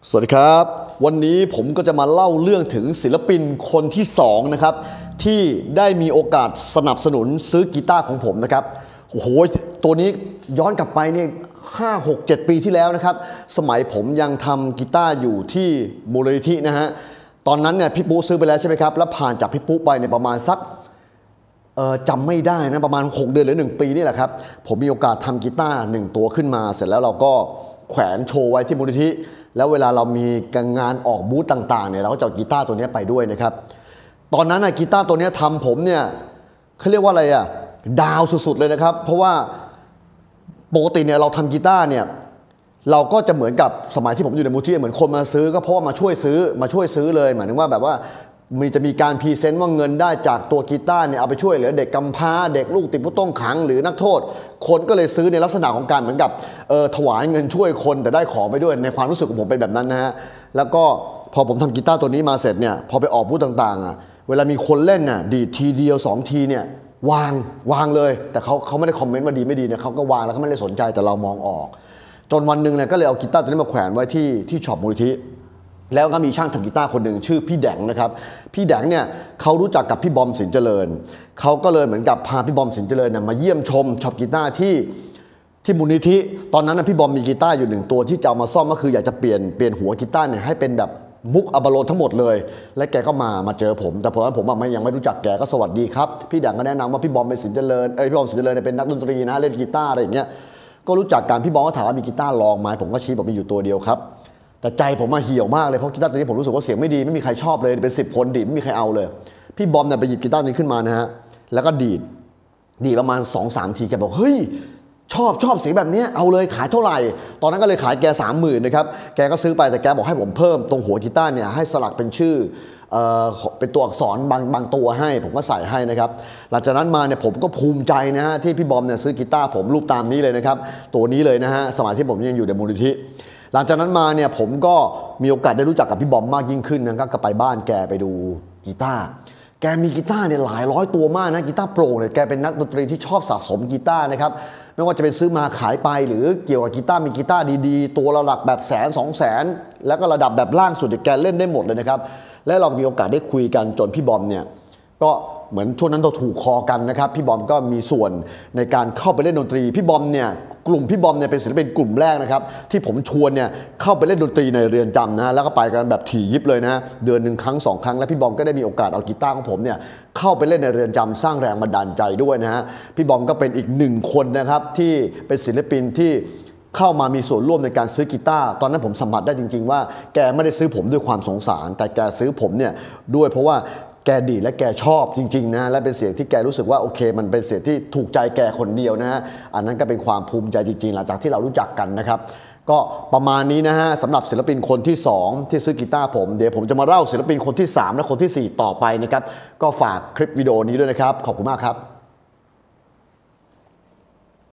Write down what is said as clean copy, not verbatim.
สวัสดีครับวันนี้ผมก็จะมาเล่าเรื่องถึงศิลปินคนที่2นะครับที่ได้มีโอกาสสนับสนุนซื้อกีตาร์ของผมนะครับโอ้โหตัวนี้ย้อนกลับไปนี่5-6-7 ปีที่แล้วนะครับสมัยผมยังทำกีตาร์อยู่ที่มูลนิธินะฮะตอนนั้นเนี่ยพี่ปุ๊ซื้อไปแล้วใช่ไหมครับแล้วผ่านจากพี่ปุ๊ไปในประมาณสักจำไม่ได้นะประมาณ6 เดือนหรือ1 ปีนี่แหละครับผมมีโอกาสทำกีตาร์1 ตัวขึ้นมาเสร็จแล้วเราก็แขวนโชว์ไว้ที่มูลนิธิแล้วเวลาเรามีงานออกบูธต่างๆเนี่ยเราก็จะเอากีตาร์ตัวนี้ไปด้วยนะครับตอนนั้นกีตาร์ตัวนี้ทำผมเนี่ยเขาเรียกว่าอะไรดาวสุดๆเลยนะครับเพราะว่าปกติเนี่ยเราทำกีตาร์เนี่ยเราก็จะเหมือนกับสมัยที่ผมอยู่ในมูลนิธิเหมือนคนมาซื้อก็เพราะว่ามาช่วยซื้อเลยหมายถึงว่าแบบว่าจะมีการพรีเซนต์ว่าเงินได้จากตัวกีตาร์เนี่ยเอาไปช่วยเหลือเด็กกำพร้าเด็กลูกติดผู้ต้องขังหรือนักโทษคนก็เลยซื้อในลักษณะของการเหมือนกับถวายเงินช่วยคนแต่ได้ของไปด้วยในความรู้สึกของผมเป็นแบบนั้นนะฮะแล้วก็พอผมทำกีตาร์ตัวนี้มาเสร็จเนี่ยพอไปออกบูธต่างๆเวลามีคนเล่นน่ะดีทีเดียว2 ทีเนี่ยวางเลยแต่เขาไม่ได้คอมเมนต์ว่าดีไม่ดีเนี่ยเขาก็วางแล้วเขาไม่ได้สนใจแต่เรามองออกจนวันหนึ่งเนี่ยก็เลยเอากีตาร์ตัวนี้มาแขวนไว้ที่ช็อปมูลนิธิแล้วก็มีช่างทำกีตาร์คนหนึ่งชื่อพี่แดงนะครับพี่แดงเนี่ยเขารู้จักกับพี่บอมสินเจริญเขาก็เลยเหมือนกับพาพี่บอมสินเจริญมาเยี่ยมชมช็อปกีตาร์ที่มูลนิธิตอนนั้นพี่บอมมีกีตาร์อยู่1 ตัวที่จะเอามาซ่อมก็คืออยากจะเปลี่ยนหัวกีตาร์เนี่ยให้เป็นแบบมุกอับโลทั้งหมดเลยและแกก็มาเจอผมแต่ผมยังไม่รู้จักแกก็สวัสดีครับพี่แดงก็แนะนำว่าพี่บอมเป็นสินเจริญพี่บอมสินเจริญเป็นนักดนตรีนะเล่นกีตาร์อะไรอย่างเงี้ยก็รู้จักกันพี่บอมก็ถามว่ามีกีตาร์ลองไหมผมก็ชี้บอกมีอยู่ตัวเดียวครับแต่ใจผมเหี่ยวมากเลยเพราะกีตาร์ตัวนี้ผมรู้สึกว่าเสียงไม่ดีไม่มีใครชอบเลยเป็น10 คนดีดไม่มีใครเอาเลยพี่บอมเนี่ยไปหยิบกีตาร์นี้ขึ้นมานะฮะแล้วก็ดีดประมาณ 2-3 ทีแกบอกเฮ้ยชอบเสียงแบบนี้เอาเลยขายเท่าไหร่ตอนนั้นก็เลยขายแก 30,000นะครับแกก็ซื้อไปแต่แกบอกให้ผมเพิ่มตรงหัวกีตาร์เนี่ยให้สลักเป็นชื่อเป็นตัวอักษรบางตัวให้ผมก็ใส่ให้นะครับหลังจากนั้นมาเนี่ยผมก็ภูมิใจนะฮะที่พี่บอมเนี่ยซื้อกีตาร์ผมรูปตามนี้เลยนะครับตัวนี้เลยนะฮะสมัยที่ผมยังอยู่ในมูลนิธิหลังจากนั้นมาเนี่ยผมก็มีโอกาสได้รู้จักกับพี่บอมมากยิ่งขึ้นนะครับก็ไปบ้านแกไปดูกีตาร์แกมีกีตาร์เนี่ยหลายร้อยตัวมากนะกีตาร์โปร่งเนี่ยแกเป็นนักดนตรีที่ชอบสะสมกีตาร์นะครับไม่ว่าจะเป็นซื้อมาขายไปหรือเกี่ยวกับกีตาร์มีกีตาร์ดีๆตัวระดับแบบ100,000-200,000แล้วก็ระดับแบบล่างสุดแกเล่นได้หมดเลยนะครับและเรามีโอกาสได้คุยกันจนพี่บอมเนี่ยก็เหมือนช่วงนั้นเราถูกคอกันนะครับพี่บอมก็มีส่วนในการเข้าไปเล่นดนตรีพี่บอมเนี่ยกลุ่มพี่บอมเนี่ยเป็นศิลปินกลุ่มแรกนะครับที่ผมชวนเนี่ยเข้าไปเล่นดนตรีในเรือนจำนะแล้วก็ไปกันแบบถี่ยิบเลยนะเดือนหนึ่งครั้ง2 ครั้งแล้วพี่บอมก็ได้มีโอกาสเอากีตาร์ของผมเนี่ยเข้าไปเล่นในเรือนจำสร้างแรงบันดาลใจด้วยนะฮะพี่บอมก็เป็นอีก1 คนนะครับที่เป็นศิลปินที่เข้ามามีส่วนร่วมในการซื้อกีตาร์ตอนนั้นผมสัมผัสได้จริงๆว่าแกไม่ได้ซื้อผมด้วยความสงสารแต่แกซื้อผมเนี่ยด้วยเพราะว่าแกดีและแกชอบจริงๆนะและเป็นเสียงที่แกรู้สึกว่าโอเคมันเป็นเสียงที่ถูกใจแกคนเดียวนะฮะอันนั้นก็เป็นความภูมิใจจริงๆหลังจากที่เรารู้จักกันนะครับก็ประมาณนี้นะฮะสำหรับศิลปินคนที่2ที่ซื้อกีตาร์ผมเดี๋ยวผมจะมาเล่าศิลปินคนที่3และคนที่4ต่อไปนะครับก็ฝากคลิปวิดีโอนี้ด้วยนะครับขอบคุณมากครับ